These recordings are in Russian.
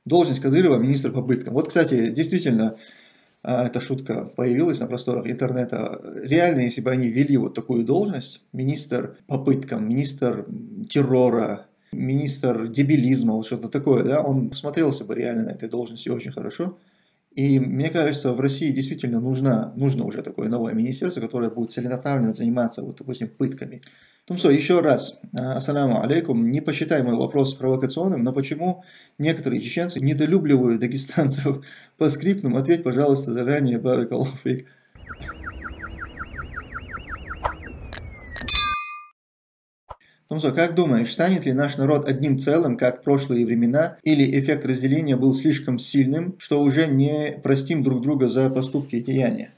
Должность Кадырова – министр по пыткам. Вот, кстати, действительно, эта шутка появилась на просторах интернета. Реально, если бы они ввели вот такую должность, министр по пыткам, министр террора, министр дебилизма, вот что-то такое, да, он смотрелся бы реально на этой должности очень хорошо. И мне кажется, в России действительно нужно уже такое новое министерство, которое будет целенаправленно заниматься, вот, допустим, пытками. Тумсо, еще раз, ассаляму алейкум, не посчитай мой вопрос провокационным, но почему некоторые чеченцы недолюбливают дагестанцев по скриптам? Ответь, пожалуйста, заранее, баракаллаху фик. Тумсо, как думаешь, станет ли наш народ одним целым, как в прошлые времена, или эффект разделения был слишком сильным, что уже не простим друг друга за поступки и деяния?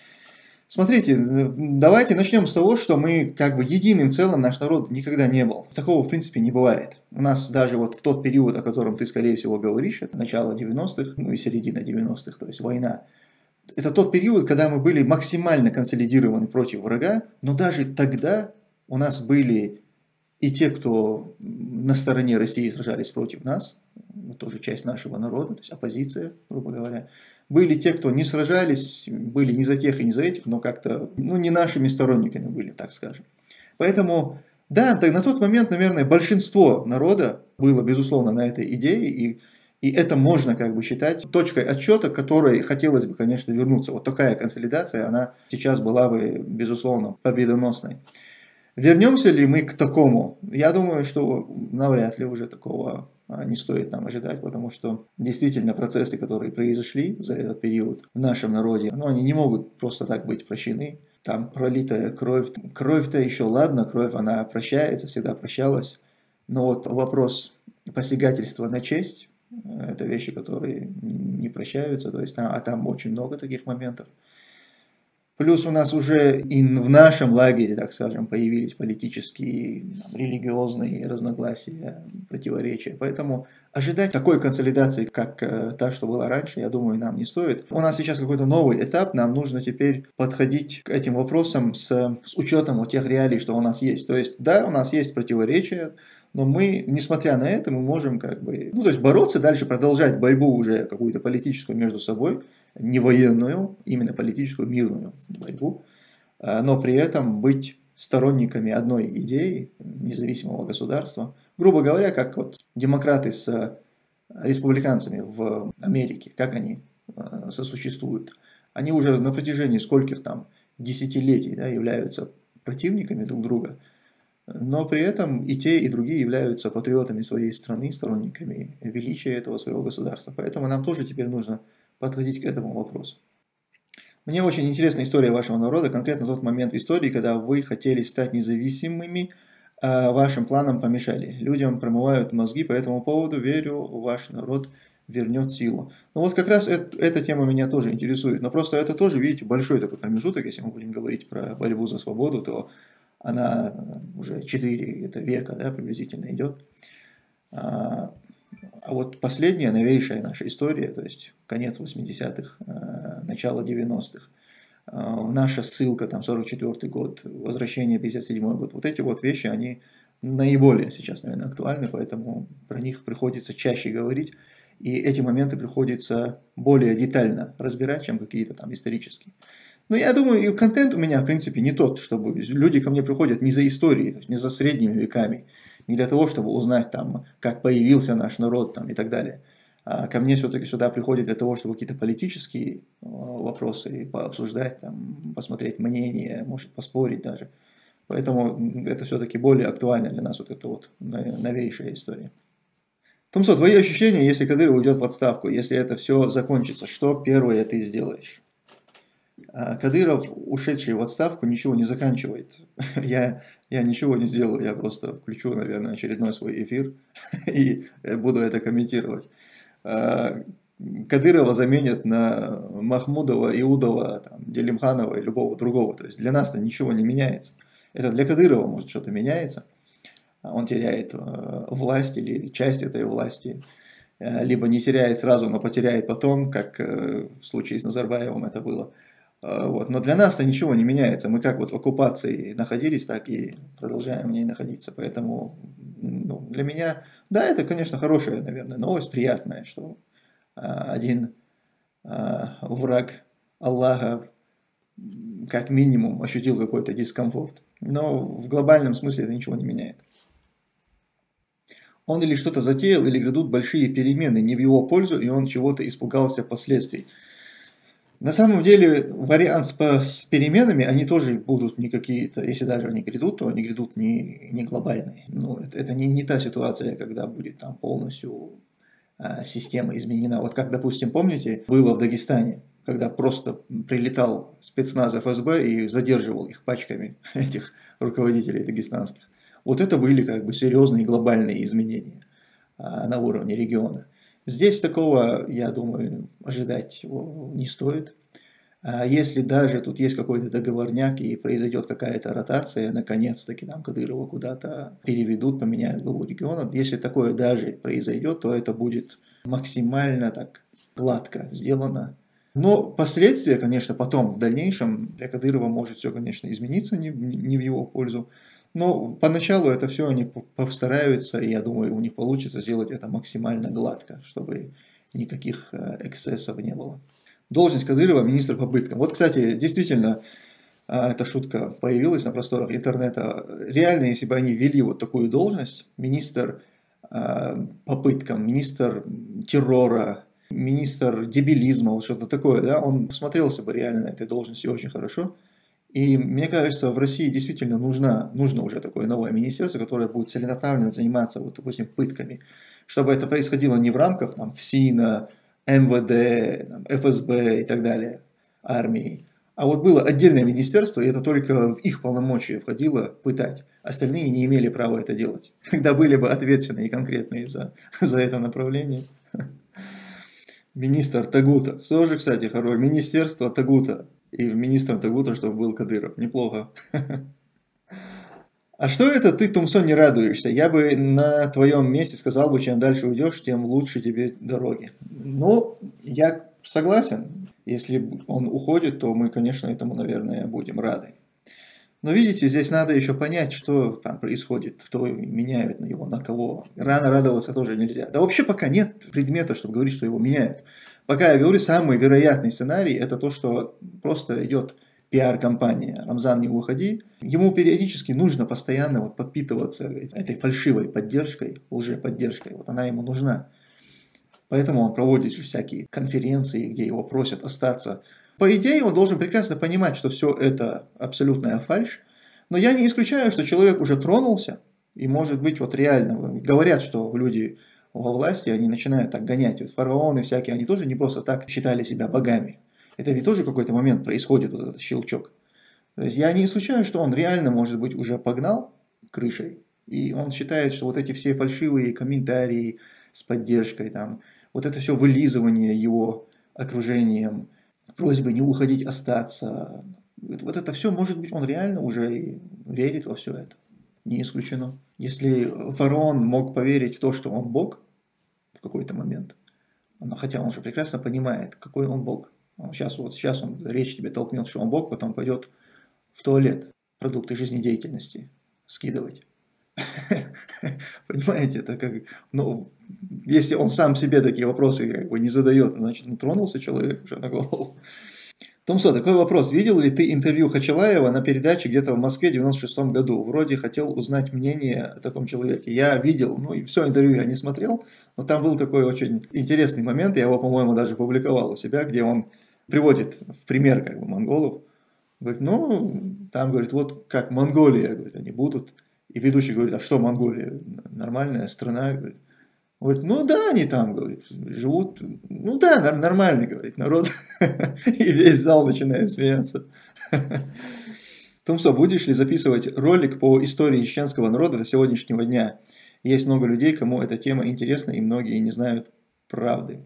Смотрите, давайте начнем с того, что мы как бы единым целым наш народ никогда не был. Такого в принципе не бывает. У нас даже вот в тот период, о котором ты скорее всего говоришь, это начало 90-х, ну и середина 90-х, то есть война. Это тот период, когда мы были максимально консолидированы против врага, но даже тогда у нас были и те, кто на стороне России сражались против нас, тоже часть нашего народа, то есть оппозиция, грубо говоря. Были те, кто не сражались, были ни за тех и ни за этих, но как-то, ну, не нашими сторонниками были, так скажем. Поэтому, да, на тот момент, наверное, большинство народа было, безусловно, на этой идее, и это можно как бы считать точкой отсчета, к которой хотелось бы, конечно, вернуться. Вот такая консолидация, она сейчас была бы, безусловно, победоносной. Вернемся ли мы к такому? Я думаю, что навряд ли уже такого не стоит нам ожидать, потому что действительно процессы, которые произошли за этот период в нашем народе, ну, они не могут просто так быть прощены. Там пролитая кровь, кровь-то еще ладно, кровь она прощается, всегда прощалась. Но вот вопрос посягательства на честь, это вещи, которые не прощаются, то есть, а там очень много таких моментов. Плюс у нас уже и в нашем лагере, так скажем, появились политические, религиозные разногласия, противоречия. Поэтому ожидать такой консолидации, как та, что была раньше, я думаю, нам не стоит. У нас сейчас какой-то новый этап, нам нужно теперь подходить к этим вопросам с учетом вот тех реалий, что у нас есть. То есть, да, у нас есть противоречия, но мы, несмотря на это, мы можем как бы, ну, то есть бороться дальше, продолжать борьбу уже какую-то политическую между собой, не военную, именно политическую, мирную борьбу, но при этом быть сторонниками одной идеи независимого государства. Грубо говоря, как вот демократы с республиканцами в Америке, как они сосуществуют. Они уже на протяжении скольких там десятилетий, да, являются противниками друг друга, но при этом и те, и другие являются патриотами своей страны, сторонниками величия этого своего государства. Поэтому нам тоже теперь нужно подходить к этому вопросу. Мне очень интересна история вашего народа, конкретно тот момент в истории, когда вы хотели стать независимыми, а вашим планам помешали. Людям промывают мозги по этому поводу, верю, ваш народ вернет силу. Ну вот как раз эта тема меня тоже интересует, но просто это тоже, видите, большой такой промежуток, если мы будем говорить про борьбу за свободу, то она уже 4 века, да, приблизительно идет. А вот последняя, новейшая наша история, то есть конец 80-х, начало 90-х, наша ссылка, там, 44-й год, возвращение 57-й год, вот эти вот вещи, они наиболее сейчас, наверное, актуальны, поэтому про них приходится чаще говорить, и эти моменты приходится более детально разбирать, чем какие-то там исторические. Но я думаю, и контент у меня, в принципе, не тот, чтобы люди ко мне приходят не за историей, то есть не за средними веками, не для того, чтобы узнать, там, как появился наш народ там, и так далее. А ко мне все-таки сюда приходят для того, чтобы какие-то политические вопросы пообсуждать, там, посмотреть мнение, может поспорить даже. Поэтому это все-таки более актуально для нас, вот эта вот новейшая история. Тумсо, твои ощущения, если Кадыров уйдет в отставку, если это все закончится, что первое ты сделаешь? Кадыров, ушедший в отставку, ничего не заканчивает. Я ничего не сделаю, я просто включу, наверное, очередной свой эфир и буду это комментировать. Кадырова заменят на Махмудова, Иудова, там, Делимханова и любого другого. То есть для нас-то ничего не меняется. Это для Кадырова, может, что-то меняется. Он теряет власть или часть этой власти. Либо не теряет сразу, но потеряет потом, как в случае с Назарбаевым это было. Вот. Но для нас-то ничего не меняется. Мы как вот в оккупации находились, так и продолжаем в ней находиться. Поэтому ну, для меня, да, это, конечно, хорошая, наверное, новость, приятная, что один враг Аллаха как минимум ощутил какой-то дискомфорт. Но в глобальном смысле это ничего не меняет. Он или что-то затеял, или грядут большие перемены не в его пользу, и он чего-то испугался впоследствии. На самом деле, вариант с переменами, они тоже будут не какие-то, если даже они грядут, то они грядут не глобальные. Ну, это не та ситуация, когда будет там полностью система изменена. Вот как, допустим, помните, было в Дагестане, когда просто прилетал спецназ ФСБ и задерживал их пачками, этих руководителей дагестанских. Вот это были как бы серьезные глобальные изменения на уровне региона. Здесь такого, я думаю, ожидать не стоит. Если даже тут есть какой-то договорняк и произойдет какая-то ротация, наконец-таки там Кадырова куда-то переведут, поменяют главу региона, если такое даже произойдет, то это будет максимально так гладко сделано. Но последствия, конечно, потом, в дальнейшем, для Кадырова может все, конечно, измениться не в его пользу. Но поначалу это все они постараются, и я думаю, у них получится сделать это максимально гладко, чтобы никаких эксцессов не было. Должность Кадырова – министр по пыткам. Вот, кстати, действительно, эта шутка появилась на просторах интернета. Реально, если бы они ввели вот такую должность, министр по пыткам, министр террора, министр дебилизма, вот что-то такое, да, он смотрелся бы реально на этой должности очень хорошо. И мне кажется, в России действительно нужно уже такое новое министерство, которое будет целенаправленно заниматься, вот, допустим, пытками. Чтобы это происходило не в рамках там, ФСИНа, МВД, там, ФСБ и так далее, армии. А вот было отдельное министерство, и это только в их полномочия входило пытать. Остальные не имели права это делать. Тогда были бы ответственные и конкретные за это направление. Министр Тагута. Тоже, кстати, хорошее. Министерство Тагута. И министром Тагута, чтобы был Кадыров. Неплохо. А что это ты, Тумсон, не радуешься? Я бы на твоем месте сказал бы, чем дальше уйдешь, тем лучше тебе дороги. Ну, я согласен. Если он уходит, то мы, конечно, этому, наверное, будем рады. Но видите, здесь надо еще понять, что там происходит, кто меняет на его, на кого. Рано радоваться тоже нельзя. Да вообще пока нет предмета, чтобы говорить, что его меняют. Пока я говорю, самый вероятный сценарий это то, что просто идет пиар-компания. Рамзан, не уходи. Ему периодически нужно постоянно вот подпитываться этой фальшивой поддержкой, лжеподдержкой. Вот она ему нужна. Поэтому он проводит всякие конференции, где его просят остаться. По идее, он должен прекрасно понимать, что все это абсолютная фальшь. Но я не исключаю, что человек уже тронулся. И может быть, вот реально, говорят, что люди во власти, они начинают так гонять. Вот фараоны всякие, они тоже не просто так считали себя богами. Это ведь тоже в какой-то момент происходит вот этот щелчок. То есть я не исключаю, что он реально, может быть, уже погнал крышей. И он считает, что вот эти все фальшивые комментарии с поддержкой, там, вот это все вылизывание его окружением, просьбы не уходить, остаться. Вот это все, может быть, он реально уже верит во все это. Не исключено. Если фараон мог поверить в то, что он бог в какой-то момент, но хотя он же прекрасно понимает, какой он бог. Сейчас он речь тебе толкнет, что он бог, потом пойдет в туалет продукты жизнедеятельности скидывать. Понимаете, это как, ну, если он сам себе такие вопросы как бы не задает, значит, тронулся человек уже на голову. Томсо, такой вопрос. Видел ли ты интервью Хачалаева на передаче где-то в Москве в 96 году? Вроде хотел узнать мнение о таком человеке. Я видел, ну и все интервью я не смотрел, но там был такой очень интересный момент, я его, по-моему, даже публиковал у себя, где он приводит в пример как бы монголов. Говорит, ну, там, говорит, вот как Монголия, говорит, они будут. И ведущий говорит, а что Монголия? Нормальная страна, говорит. Говорит, ну да, они там, говорит, живут, ну да, нормальный, говорит, народ. И весь зал начинает смеяться. Томсо, будешь ли записывать ролик по истории чеченского народа до сегодняшнего дня? Есть много людей, кому эта тема интересна, и многие не знают правды.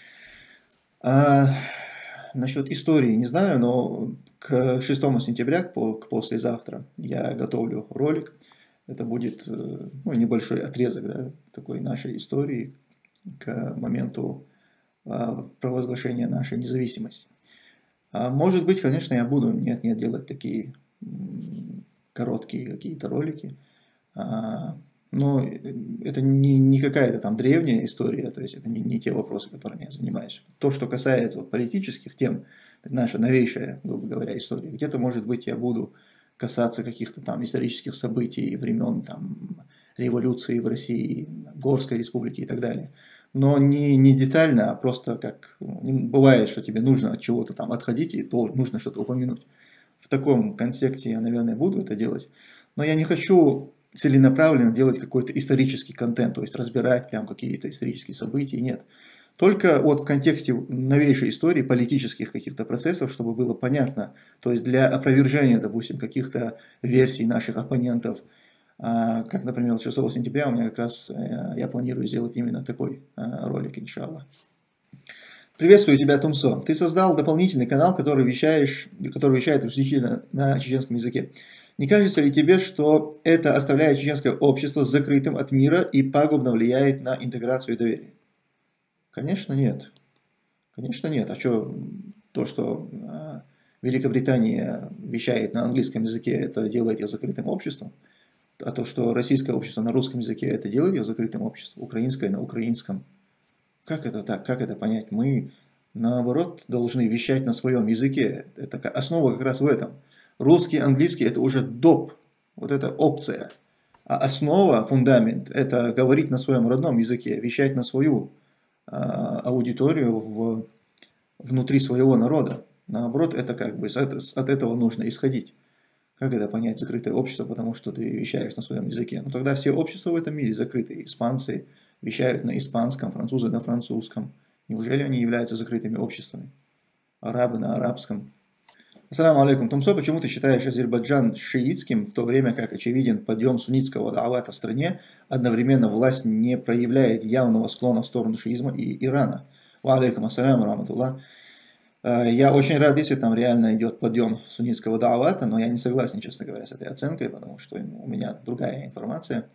Насчет истории не знаю, но к 6 сентября, к послезавтра, я готовлю ролик. Это будет небольшой отрезок, да, такой нашей истории к моменту провозглашения нашей независимости. Может быть, конечно, я буду делать такие короткие какие-то ролики. Но это не какая-то там древняя история, то есть это не те вопросы, которыми я занимаюсь. То, что касается вот политических тем, это наша новейшая, грубо говоря, история. Где-то, может быть, я буду касаться каких-то там исторических событий времен там, революции в России, Горской республики и так далее. Но не детально, а просто как бывает, что тебе нужно от чего-то там отходить, и нужно что-то упомянуть. В таком контексте я, наверное, буду это делать. Но я не хочу целенаправленно делать какой-то исторический контент, то есть разбирать прям какие-то исторические события, нет. Только вот в контексте новейшей истории, политических каких-то процессов, чтобы было понятно, то есть для опровержения, допустим, каких-то версий наших оппонентов, как, например, 6 сентября у меня как раз, я планирую сделать именно такой ролик, иншаллах. Приветствую тебя, Тумсо. Ты создал дополнительный канал, который вещает исключительно на чеченском языке. Не кажется ли тебе, что это оставляет чеченское общество закрытым от мира и пагубно влияет на интеграцию и доверие? Конечно, нет. Конечно, нет. А что, то, что Великобритания вещает на английском языке, это делает ее закрытым обществом? А то, что российское общество на русском языке, это делает ее закрытым обществом? Украинское на украинском? Как это так? Как это понять? Мы, наоборот, должны вещать на своем языке. Это основа как раз в этом. Русский, английский – это уже доп. Вот это опция. А основа, фундамент – это говорить на своем родном языке, вещать на свою аудиторию внутри своего народа. Наоборот, это как бы от этого нужно исходить. Как это понять, закрытое общество, потому что ты вещаешь на своем языке? Ну тогда все общества в этом мире закрыты. Испанцы вещают на испанском, французы на французском. Неужели они являются закрытыми обществами? Арабы на арабском. Ассаламу алейкум. Тумсо, почему ты считаешь Азербайджан шиитским, в то время как очевиден подъем суннитского даавата в стране, одновременно власть не проявляет явного склона в сторону шиизма и Ирана? Ва алейкум ассаляму раматуллах. Я очень рад, если там реально идет подъем суннитского даавата, но я не согласен, честно говоря, с этой оценкой, потому что у меня другая информация.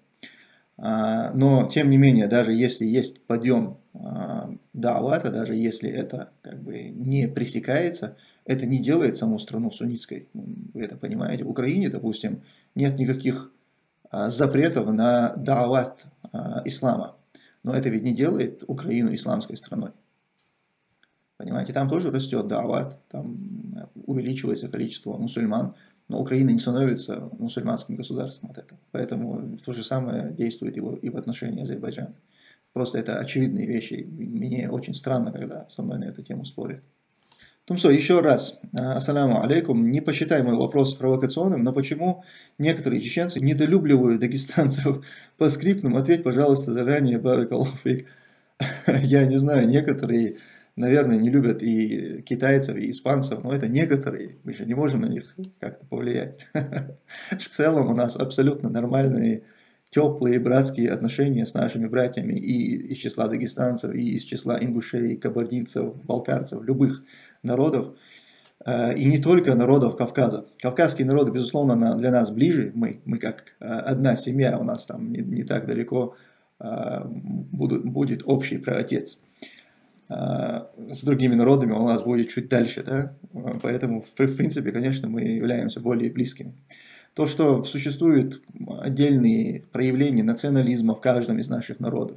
Но, тем не менее, даже если есть подъем даавата, даже если это как бы не пресекается, это не делает саму страну суннитской. Вы это понимаете. В Украине, допустим, нет никаких запретов на даават ислама. Но это ведь не делает Украину исламской страной. Понимаете, там тоже растет даават, там увеличивается количество мусульман, но Украина не становится мусульманским государством от этого. Поэтому то же самое действует и в отношении Азербайджана. Просто это очевидные вещи. Мне очень странно, когда со мной на эту тему спорят. Тумсо, еще раз, ассаляму алейкум, не посчитай мой вопрос провокационным, но почему некоторые чеченцы недолюбливают дагестанцев по скриптам? Ответь, пожалуйста, заранее, баракаллаху фик. Я не знаю, некоторые, наверное, не любят и китайцев, и испанцев, но это некоторые, мы же не можем на них как-то повлиять. В целом у нас абсолютно нормальные, теплые, братские отношения с нашими братьями и из числа дагестанцев, и из числа ингушей, кабардинцев, балкарцев, любых народов, и не только народов Кавказа. Кавказские народы, безусловно, для нас ближе, мы как одна семья, у нас там не так далеко будет общий праотец. С другими народами у нас будет чуть дальше, да? Поэтому, в принципе, конечно, мы являемся более близкими. То, что существуют отдельные проявления национализма в каждом из наших народов,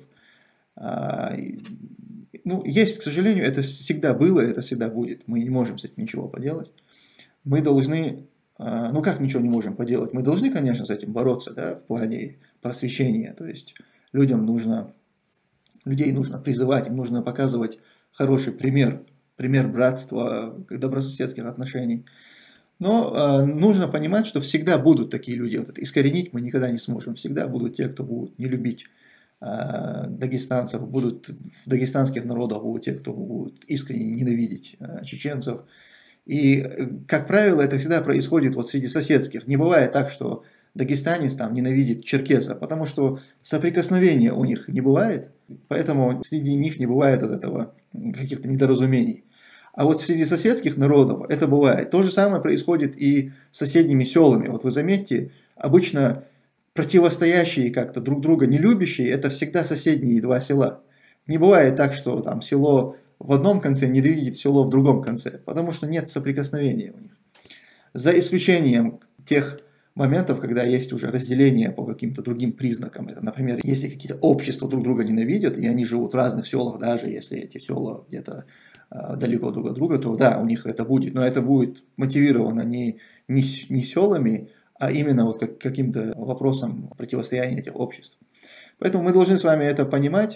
ну, есть, к сожалению, это всегда было, это всегда будет. Мы не можем с этим ничего поделать. Мы должны, ну как ничего не можем поделать? Мы должны, конечно, с этим бороться, да, в плане просвещения. То есть людей нужно призывать, им нужно показывать хороший пример братства, добрососедских отношений. Но нужно понимать, что всегда будут такие люди. Вот это искоренить мы никогда не сможем. Всегда будут те, кто будут не любить дагестанцев, будут в дагестанских народах будут те, кто будут искренне ненавидеть чеченцев. И, как правило, это всегда происходит вот среди соседских. Не бывает так, что дагестанец там ненавидит черкеса, потому что соприкосновения у них не бывает, поэтому среди них не бывает от этого каких-то недоразумений. А вот среди соседских народов это бывает. То же самое происходит и с соседними селами. Вот вы заметьте, обычно противостоящие как-то друг друга, не любящие, это всегда соседние два села. Не бывает так, что там село в одном конце ненавидит село в другом конце, потому что нет соприкосновения у них. За исключением тех моментов, когда есть уже разделение по каким-то другим признакам. Это, например, если какие-то общества друг друга ненавидят, и они живут в разных селах, даже если эти села где-то далеко друг от друга, то да, у них это будет. Но это будет мотивировано не селами, а именно вот каким-то вопросом противостояния этих обществ. Поэтому мы должны с вами это понимать.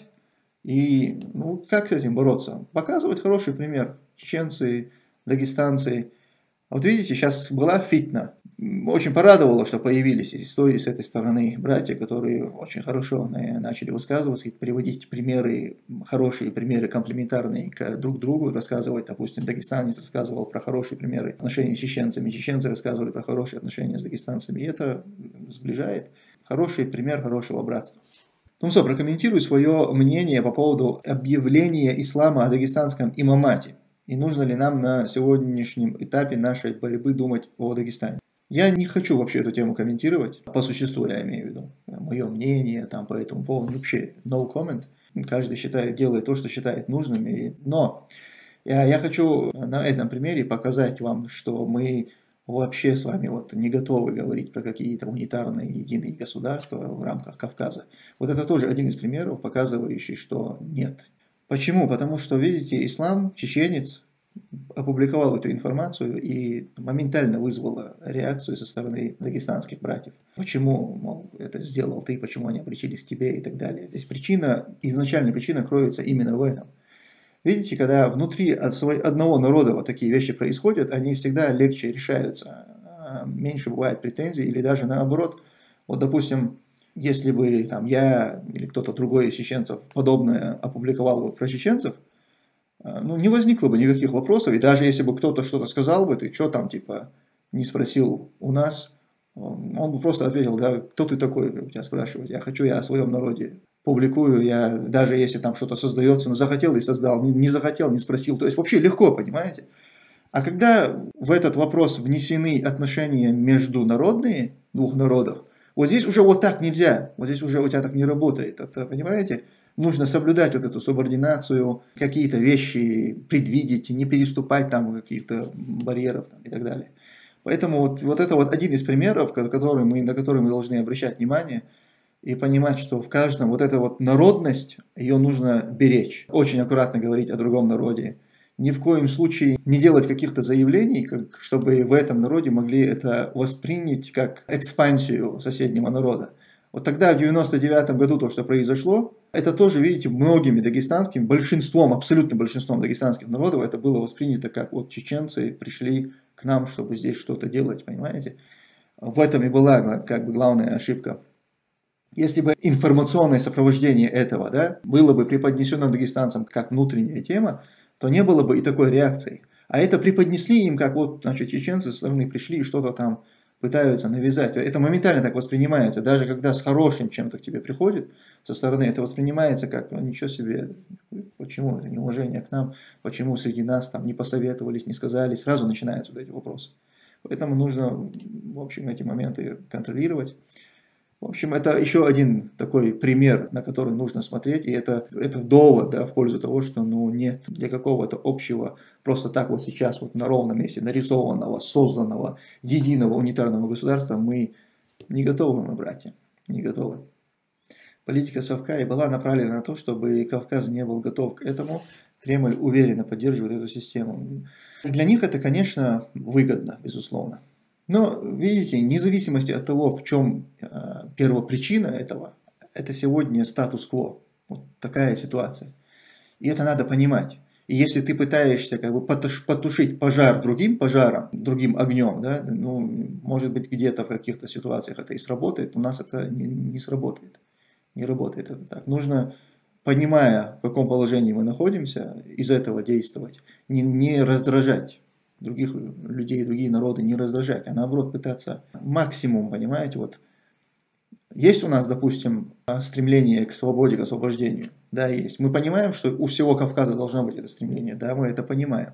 И ну, как с этим бороться? Показывать хороший пример. Чеченцы, дагестанцы. Вот видите, сейчас была фитна. Очень порадовало, что появились истории с этой стороны братья, которые очень хорошо начали высказываться, приводить примеры, хорошие примеры, комплементарные друг другу, рассказывать, допустим, дагестанец рассказывал про хорошие примеры отношений с чеченцами, чеченцы рассказывали про хорошие отношения с дагестанцами, и это сближает. Хороший пример хорошего братства. Ну что, прокомментирую свое мнение по поводу объявления ислама о дагестанском имамате. И нужно ли нам на сегодняшнем этапе нашей борьбы думать о Дагестане. Я не хочу вообще эту тему комментировать, по существу я имею в виду. Мое мнение там, по этому поводу вообще no comment. Каждый делает то, что считает нужным. Но я хочу на этом примере показать вам, что мы вообще с вами вот не готовы говорить про какие-то унитарные единые государства в рамках Кавказа. Вот это тоже один из примеров, показывающий, что нет. Почему? Потому что, видите, ислам, чеченец, опубликовал эту информацию и моментально вызвала реакцию со стороны дагестанских братьев. Почему, мол, это сделал ты, почему они обречились к тебе и так далее. Здесь изначальная причина кроется именно в этом. Видите, когда внутри одного народа вот такие вещи происходят, они всегда легче решаются, меньше бывает претензий или даже наоборот. Вот, допустим, если бы там, я или кто-то другой из чеченцев подобное опубликовал бы про чеченцев, ну, не возникло бы никаких вопросов, и даже если бы кто-то что-то сказал бы, ты что там, типа, не спросил у нас, он бы просто ответил, да, кто ты такой, у тебя спрашивать, я о своем народе публикую, я даже если там что-то создается, ну, захотел и создал, не захотел, не спросил, то есть вообще легко, понимаете? А когда в этот вопрос внесены отношения международные, двух народов, вот здесь уже вот так нельзя, вот здесь уже у тебя так не работает, это, понимаете? Нужно соблюдать вот эту субординацию, какие-то вещи предвидеть, не переступать там каких-то барьеров там, и так далее. Поэтому вот это вот один из примеров, на который мы должны обращать внимание и понимать, что в каждом вот эта вот народность, ее нужно беречь. Очень аккуратно говорить о другом народе. Ни в коем случае не делать каких-то заявлений, чтобы в этом народе могли это воспринять как экспансию соседнего народа. Вот тогда, в 99 году, то, что произошло, это тоже, видите, многими дагестанскими, абсолютным большинством дагестанских народов, это было воспринято как вот чеченцы пришли к нам, чтобы здесь что-то делать, понимаете? В этом и была как бы главная ошибка. Если бы информационное сопровождение этого, да, было бы преподнесено дагестанцам как внутренняя тема, то не было бы и такой реакции. А это преподнесли им, как вот, значит, чеченцы со стороны пришли и что-то там пытаются навязать. Это моментально так воспринимается. Даже когда с хорошим чем-то к тебе приходит со стороны, это воспринимается как, ну ничего себе, почему это неуважение к нам, почему среди нас там не посоветовались, не сказали, сразу начинаются вот эти вопросы. Поэтому нужно, в общем, эти моменты контролировать. В общем, это еще один такой пример, на который нужно смотреть, и это довод, да, в пользу того, что ну, нет для какого-то общего, просто так вот сейчас вот на ровном месте нарисованного, созданного, единого унитарного государства мы не готовы, мы, братья, не готовы. Политика Совка и была направлена на то, чтобы Кавказ не был готов к этому. Кремль уверенно поддерживает эту систему. Для них это, конечно, выгодно, безусловно. Но, видите, вне зависимости от того, в чем первопричина этого, это сегодня статус-кво. Вот такая ситуация. И это надо понимать. И если ты пытаешься как бы потушить пожар другим пожаром, другим огнем, да, ну, может быть, где-то в каких-то ситуациях это и сработает, у нас это не сработает. Не работает это так. Нужно, понимая, в каком положении мы находимся, из этого действовать, не раздражать других людей, другие народы, не раздражать, а наоборот пытаться максимум, понимаете, вот. Есть у нас, допустим, стремление к свободе, к освобождению, да, есть. Мы понимаем, что у всего Кавказа должно быть это стремление, да, мы это понимаем.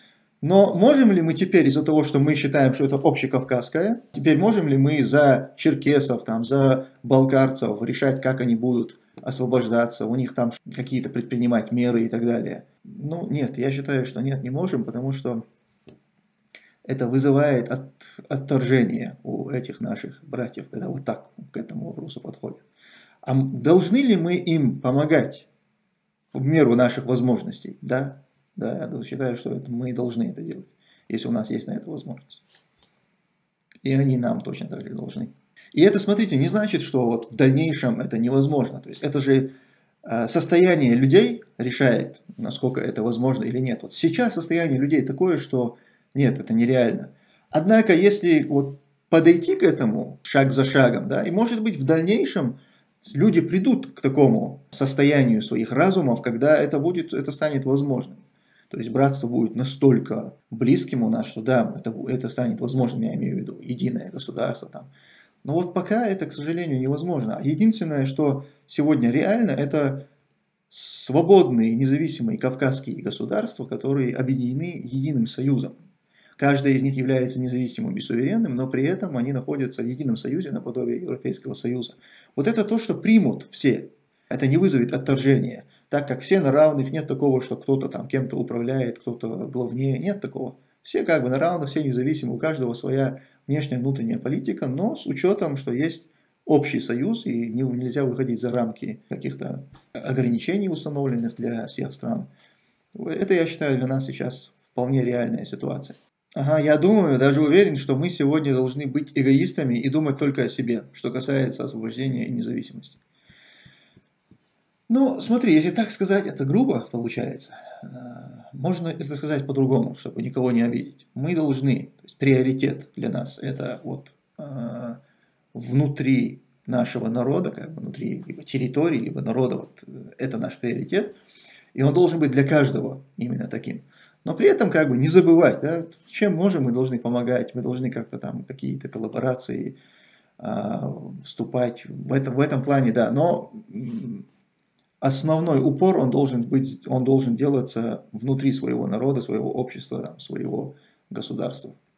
Но можем ли мы теперь из-за того, что мы считаем, что это общекавказское, теперь можем ли мы за черкесов, там, за балкарцев решать, как они будут освобождаться, у них там какие-то предпринимать меры и так далее? Ну, нет, я считаю, что нет, не можем, потому что это вызывает отторжение у этих наших братьев, когда вот так к этому вопросу подходят. А должны ли мы им помогать в меру наших возможностей? Да, да, я считаю, что мы должны это делать, если у нас есть на это возможность. И они нам точно так же должны. И это, смотрите, не значит, что вот в дальнейшем это невозможно. То есть это же состояние людей решает, насколько это возможно или нет. Вот сейчас состояние людей такое, что нет, это нереально. Однако, если вот подойти к этому шаг за шагом, да, и может быть в дальнейшем люди придут к такому состоянию своих разумов, когда это станет возможным. То есть братство будет настолько близким у нас, что да, это станет возможным, я имею в виду, единое государство там. Но вот пока это, к сожалению, невозможно. Единственное, что сегодня реально, это свободные, независимые кавказские государства, которые объединены единым союзом. Каждая из них является независимым и суверенным, но при этом они находятся в едином союзе наподобие Европейского союза. Вот это то, что примут все. Это не вызовет отторжения. Так как все на равных, нет такого, что кто-то там кем-то управляет, кто-то главнее, нет такого. Все как бы на равных, все независимы, у каждого своя внешняя, внутренняя политика, но с учетом, что есть общий союз и нельзя выходить за рамки каких-то ограничений, установленных для всех стран. Это, я считаю, для нас сейчас вполне реальная ситуация. Ага, я думаю, даже уверен, что мы сегодня должны быть эгоистами и думать только о себе, что касается освобождения и независимости. Ну, смотри, если так сказать, это грубо получается. Можно это сказать по-другому, чтобы никого не обидеть. Мы должны, то есть приоритет для нас, это вот внутри нашего народа, как бы внутри либо территории, либо народа, вот это наш приоритет. И он должен быть для каждого именно таким. Но при этом как бы не забывать, да, чем можем, мы должны помогать, мы должны как-то там какие-то коллаборации вступать в этом плане, да. Но основной упор он должен делаться внутри своего народа, своего общества, своего государства.